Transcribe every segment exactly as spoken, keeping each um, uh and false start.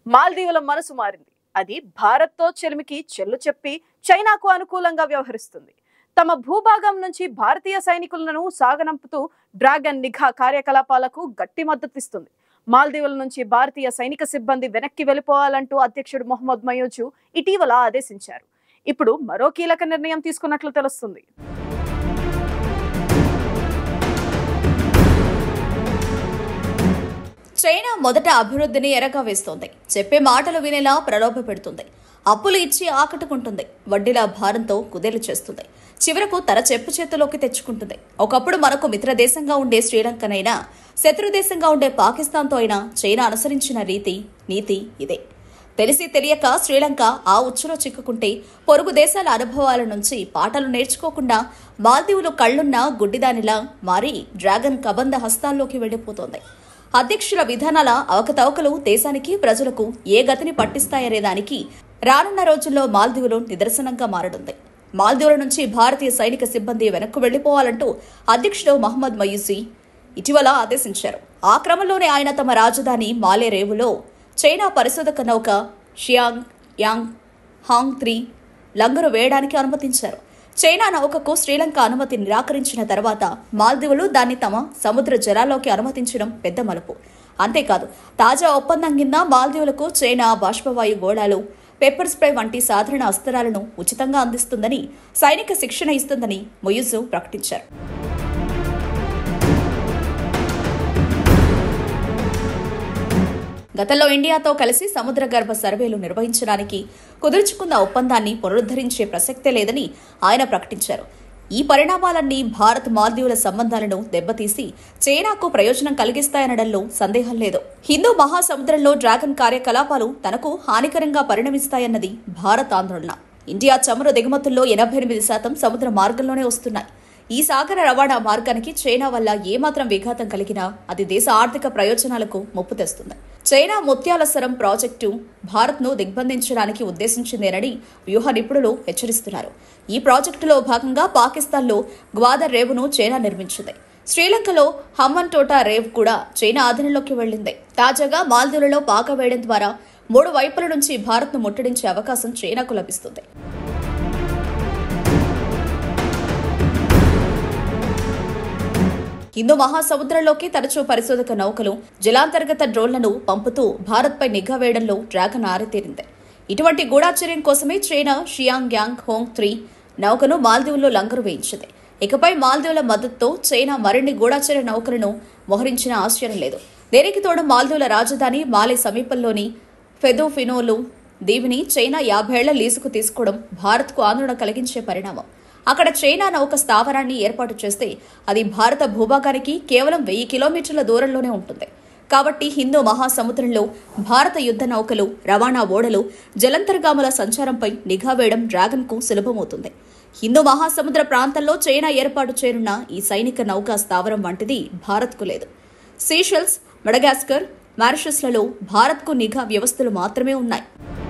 మాల్దీవుల మనసు మారింది. అది భారత్తో చెలిమికి చెల్లు చెప్పి చైనాకు అనుకూలంగా వ్యవహరిస్తుంది. తమ భూభాగం నుంచి భారతీయ సైనికులను సాగనంపుతూ డ్రాగన్ నిఘా కార్యకలాపాలకు గట్టి మద్దతిస్తుంది. మాల్దీవుల నుంచి భారతీయ సైనిక సిబ్బంది వెనక్కి వెళ్లిపోవాలంటూ అధ్యక్షుడు మొహమ్మద్ మయూజు ఇటీవల ఆదేశించారు. ఇప్పుడు మరో కీలక నిర్ణయం తీసుకున్నట్లు తెలుస్తుంది. చైనా మొదట అభివృద్ధిని ఎరగా వేస్తోంది. చెప్పే మాటలు వినేలా ప్రలోభ పెడుతుంది. అప్పులు ఇచ్చి ఆకట్టుకుంటుంది. వడ్డీల భారంతో కుదేలు చేస్తుంది. చివరకు తన చెప్పు చేతిలోకి తెచ్చుకుంటుంది. ఒకప్పుడు మనకు మిత్ర దేశంగా ఉండే శ్రీలంకనైనా, శత్రు దేశంగా ఉండే పాకిస్తాన్తో అయినా చైనా అనుసరించిన రీతి నీతి ఇదే. తెలిసి తెలియక శ్రీలంక ఆ ఉచ్చులో చిక్కుకుంటే పొరుగు దేశాల అనుభవాల నుంచి పాఠాలు నేర్చుకోకుండా మాల్దీవులు కళ్లున్న గుడ్డిదానిలా మారి డ్రాగన్ కబంధ హస్తాల్లోకి వెళ్లిపోతోంది. అధ్యక్షుల విధానాల అవకతవకలు దేశానికి ప్రజలకు ఏ గతిని పట్టిస్తాయనే దానికి రానున్న రోజుల్లో మాల్దీవులు నిదర్శనంగా మారనుంది. మాల్దీవుల నుంచి భారతీయ సైనిక సిబ్బంది వెనక్కు వెళ్లిపోవాలంటూ అధ్యక్షుడు మహమ్మద్ మయూజీ ఇటీవల ఆదేశించారు. ఆ క్రమంలోనే ఆయన తమ రాజధాని మాలే రేవులో చైనా పరిశోధక నౌక షియాంగ్ యాంగ్ హాంగ్ త్రీ లంగరు వేయడానికి అనుమతించారు. చైనా నౌకకు శ్రీలంక అనుమతి నిరాకరించిన తర్వాత మాల్దీవులు దాన్ని తమ సముద్ర జలాల్లోకి అనుమతించడం పెద్ద మలుపు. అంతేకాదు, తాజా ఒప్పందం కింద మాల్దీవులకు చైనా బాష్పవాయు గోళాలు, పెప్పర్ స్ప్రే వంటి సాధారణ అస్త్రాలను ఉచితంగా అందిస్తుందని, సైనిక శిక్షణ ఇస్తుందని మొయూజు ప్రకటించారు. గతంలో ఇండియాతో కలిసి సముద్ర గర్భ సర్వేలు నిర్వహించడానికి కుదుర్చుకున్న ఒప్పందాన్ని పునరుద్ధరించే ప్రసక్తే లేదని ఆయన ప్రకటించారు. ఈ పరిణామాలన్నీ భారత్ మాల్దీవుల సంబంధాలను దెబ్బతీసి చైనాకు ప్రయోజనం కలిగిస్తాయనడంలో సందేహం లేదు. హిందూ మహాసముద్రంలో డ్రాగన్ కార్యకలాపాలు తనకు హానికరంగా పరిణమిస్తాయన్నది భారత్ ఆందోళన. ఇండియా చమురు దిగుమతుల్లో ఎనభై ఎనిమిది శాతం సముద్ర మార్గంలోనే వస్తున్నాయి. ఈ సాగర రవాణా మార్గానికి చైనా వల్ల ఏమాత్రం విఘాతం కలిగినా అది దేశ ఆర్థిక ప్రయోజనాలకు ముప్పు తెస్తుంది. చైనా ముత్యాల సరం ప్రాజెక్టు భారత్ను దిగ్బంధించడానికి ఉద్దేశించిందేనని వ్యూహ నిపుణులు హెచ్చరిస్తున్నారు. ఈ ప్రాజెక్టులో భాగంగా పాకిస్తాన్లో గ్వాదర్ రేవును చైనా నిర్మించింది. శ్రీలంకలో హమ్మన్ టోటా రేవ్ కూడా చైనా ఆధీనంలోకి వెళ్లింది. తాజాగా మాల్దీవులలో పాక వేయడం ద్వారా మూడు వైపుల నుంచి భారత్ను ముట్టడించే అవకాశం చైనాకు లభిస్తుంది. హిందూ మహాసముద్రంలోకి తరచూ పరిశోధక నౌకలు, జలాంతర్గత డ్రోన్లను పంపుతూ భారత్పై నిఘా వేయడంలో డ్రాగన్ ఆరితేరింది. ఇటువంటి గూఢాచర్యం కోసమే China Xiang Yang Hong three నౌకను మాల్దీవుల్లో లంగరు వేయించింది. ఇకపై మాల్దీవుల మద్దతుతో చైనా మరిన్ని గూఢాచర్య నౌకలను మోహరించిన ఆశ్చర్యం లేదు. దీనికి తోడు మాల్దీవుల రాజధాని మాలే సమీపంలోని ఫెదోఫినోలు దీవిని చైనా యాభైళ్ల లీజుకు తీసుకోవడం భారత్కు ఆందోళన కలిగించే పరిణామం. అక్కడ చైనా నౌక స్థావరాన్ని ఏర్పాటు చేస్తే అది భారత భూభాగానికి కేవలం వెయ్యి కిలోమీటర్ల దూరంలోనే ఉంటుంది. కాబట్టి హిందూ మహాసముద్రంలో భారత యుద్ధ నౌకలు, రవాణా ఓడలు, జలంతర్గాముల సంచారంపై నిఘా వేయడం డ్రాగన్కు సులభమవుతుంది. హిందూ మహాసముద్ర ప్రాంతంలో చైనా ఏర్పాటు చేయనున్న ఈ సైనిక నౌకా స్థావరం వంటిది భారత్కు లేదు. సీషెల్స్, మడగాస్కర్, మారిషస్లలో భారత్కు నిఘా వ్యవస్థలు మాత్రమే ఉన్నాయి.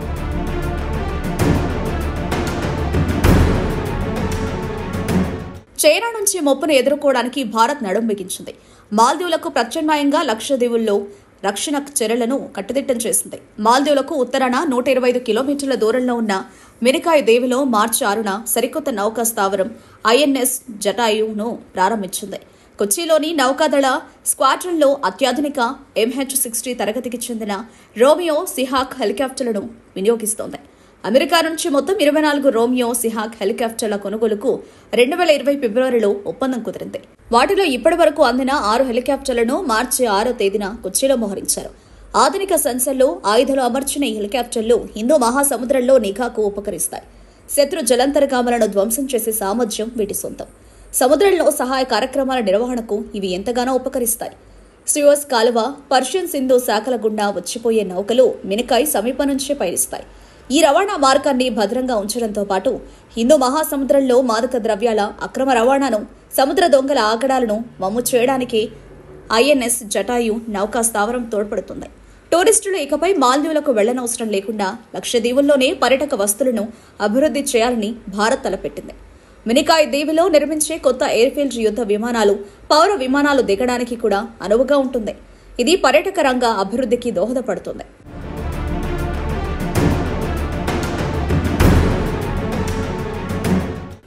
చైనా నుంచి ముప్పును ఎదుర్కోవడానికి భారత్ నడుం బిగించింది. మాల్దీవులకు ప్రత్యామ్నాయంగా లక్షద్వీపుల్లో రక్షణ చర్యలను కట్టుదిట్టం చేసింది. మాల్దీవులకు ఉత్తరాన నూట ఇరవై ఐదు కిలోమీటర్ల దూరంలో ఉన్న మినికాయ్ దీవిలో మార్చి ఆరున సరికొత్త నౌకా స్థావరం ఐఎన్ఎస్ జటాయును ప్రారంభించింది. కొచ్చిలోని నౌకాదళ స్క్వాడ్రన్లో అత్యాధునిక ఎంహెచ్ సిక్స్టీ తరగతికి చెందిన రోమియో సిహాక్ హెలికాప్టర్లను వినియోగిస్తోంది. అమెరికా నుంచి మొత్తం ఇరవై నాలుగు రోమియో సిహాక్ హెలికాప్టర్ల కొనుగోలుకు రెండు వేల ఇరవై ఫిబ్రవరిలో ఒప్పందం కుదిరింది. వాటిలో ఇప్పటి వరకు అందిన ఆరు హెలికాప్టర్లను మార్చి ఆరో తేదీన కొచ్చిలో మోహరించారు. ఆధునిక సెన్సర్లు, ఆయుధాలు అమర్చిన ఈ హెలికాప్టర్లు హిందూ మహాసముద్రంలో నిఘాకు ఉపకరిస్తాయి. శత్రు జలంతర్గాములను ధ్వంసం చేసే సామర్థ్యం వీటి సొంతం. సముద్రంలో సహాయ కార్యక్రమాల నిర్వహణకు ఇవి ఎంతగానో ఉపకరిస్తాయి. సుయోస్ కాలువ, పర్షియన్ సింధు శాఖల గుండా వచ్చిపోయే నౌకలు మినికాయ్ సమీపం నుంచే పయనిస్తాయి. ఈ రవాణా మార్గాన్ని భద్రంగా ఉంచడంతో పాటు హిందూ మహాసముద్రంలో మాదక ద్రవ్యాల అక్రమ రవాణాను, సముద్ర దొంగల ఆగడాలను మమ్ము చేయడానికి ఐఎన్ఎస్ జటాయు నౌకా స్థావరం తోడ్పడుతుంది. టూరిస్టులు ఇకపై మాల్దీవులకు వెళ్లనవసరం లేకుండా లక్షద్వీపుల్లోనే పర్యాటక వస్తువులను అభివృద్ధి చేయాలని భారత్ తలపెట్టింది. మినికాయ్ దీవిలో నిర్మించే కొత్త ఎయిర్ఫీల్డ్ యుద్ధ విమానాలు, పౌర విమానాలు దిగడానికి కూడా అనువుగా ఉంటుంది. ఇది పర్యాటక రంగ అభివృద్ధికి దోహదపడుతుంది.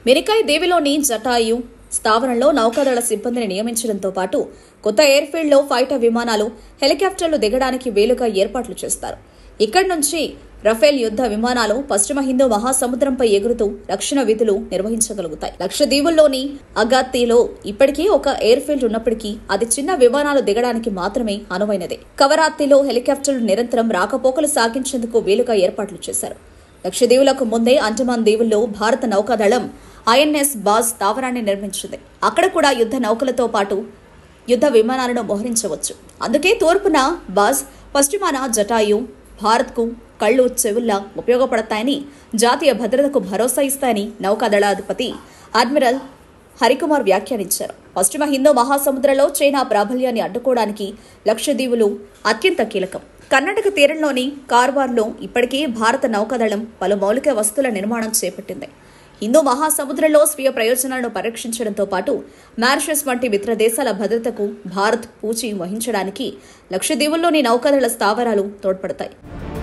మినికాయ్ దీవిలోని జటాయు స్థావరంలో నౌకాదళ సిబ్బందిని నియమించడంతో పాటు కొత్త ఎయిర్ఫీల్డ్లో ఫైటర్ విమానాలు, హెలికాప్టర్లు దిగడానికి వీలుగా ఏర్పాట్లు చేస్తారు. ఇక్కడి నుంచి రఫేల్ యుద్ధ విమానాలు పశ్చిమ హిందూ మహాసముద్రంపై ఎగురుతూ రక్షణ విధులు నిర్వహించగలుగుతాయి. లక్షద్వీపుల్లోని అగాత్తిలో ఇప్పటికీ ఒక ఎయిర్ఫీల్డ్ ఉన్నప్పటికీ అది చిన్న విమానాలు దిగడానికి మాత్రమే అనువైనదే. కవరాత్తిలో హెలికాప్టర్లు నిరంతరం రాకపోకలు సాగించేందుకు వీలుగా ఏర్పాట్లు చేశారు. లక్షద్వీపులకు ముందే అండమాన్ దీవుల్లో భారత నౌకాదళం ఐఎన్ఎస్ బాజ్ స్థావరాన్ని నిర్మించింది. అక్కడ కూడా యుద్ధ నౌకలతో పాటు యుద్ధ విమానాలను మోహరించవచ్చు. అందుకే తూర్పున బాజ్, పశ్చిమాన జటాయు భారత్కు కళ్ళు చెవుల్లా ఉపయోగపడతాయని, జాతీయ భద్రతకు భరోసా ఇస్తాయని నౌకాదళాధిపతి అడ్మిరల్ హరికుమార్ వ్యాఖ్యానించారు. పశ్చిమ హిందూ మహాసముద్రంలో చైనా ప్రాబల్యాన్ని అడ్డుకోవడానికి లక్షద్వీపులు అత్యంత కీలకం. కర్ణాటక తీరంలోని కార్వార్లో ఇప్పటికే భారత నౌకాదళం పలు మౌలిక వస్తువుల నిర్మాణం చేపట్టింది. హిందూ మహాసముద్రంలో స్వీయ ప్రయోజనాలను పరీక్షించడంతో పాటు మారిషస్ వంటి మిత్ర దేశాల భద్రతకు భారత్ పూచి వహించడానికి లక్షద్వీపుల్లోని నౌకాదళ స్థావరాలు తోడ్పడతాయి.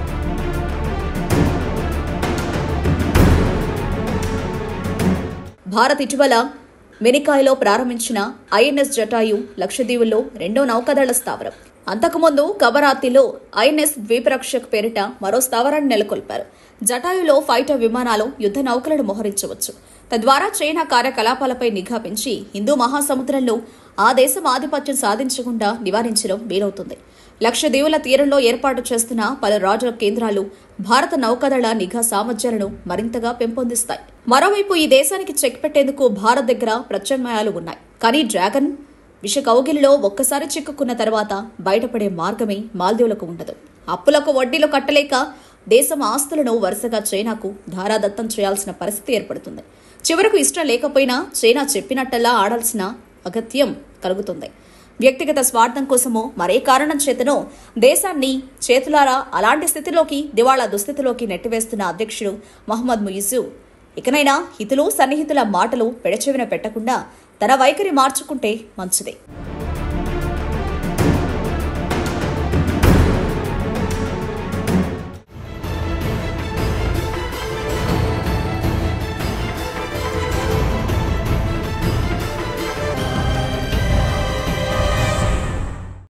భారత్ ఇటీవల మినికాయ్లో ప్రారంభించిన ఐఎన్ఎస్ జటాయు లక్షద్వీపుల్లో రెండో నౌకాదళ స్థావరం. అంతకుముందు కవరాత్తిలో ఐఎన్ఎస్ ద్వీపరక్షక్ పేరిట మరో స్థావరాన్ని నెలకొల్పారు. జటాయులో ఫైటర్ విమానాలు, యుద్ధ నౌకలను మోహరించవచ్చు. తద్వారా చైనా కార్యకలాపాలపై నిఘా పెంచి హిందూ మహాసముద్రంలో ఆ దేశం ఆధిపత్యం సాధించకుండా నివారించడం వీలవుతుంది. లక్షద్వీపుల తీరంలో ఏర్పాటు చేస్తున్న పలు రాజ కేంద్రాలు భారత నౌకాదళ నిఘా సామర్థ్యాలను మరింతగా పెంపొందిస్తాయి. మరోవైపు ఈ దేశానికి చెక్ పెట్టేందుకు భారత్ దగ్గర ప్రత్యామ్నాయాలు ఉన్నాయి. కానీ డ్రాగన్ విష కౌగిలిలో ఒక్కసారి చిక్కుకున్న తర్వాత బయటపడే మార్గమే మాల్దీవులకు ఉండదు. అప్పులకు వడ్డీలు కట్టలేక దేశం ఆస్తులను వరుసగా చైనాకు ధారాదత్తం చేయాల్సిన పరిస్థితి ఏర్పడుతుంది. చివరకు ఇష్టం లేకపోయినా చైనా చెప్పినట్టల్లా ఆడాల్సిన అగత్యం కలుగుతుంది. వ్యక్తిగత స్వార్థం కోసమో మరే కారణం చేతనో దేశాన్ని చేతులారా అలాంటి స్థితిలోకి, దివాళా దుస్థితిలోకి నెట్టివేస్తున్న అధ్యక్షుడు మహమ్మద్ ముయిజు ఇకనైనా హితులు, సన్నిహితుల మాటలు పెడచెవిన పెట్టకుండా తన వైఖరి మార్చుకుంటే మంచిదే.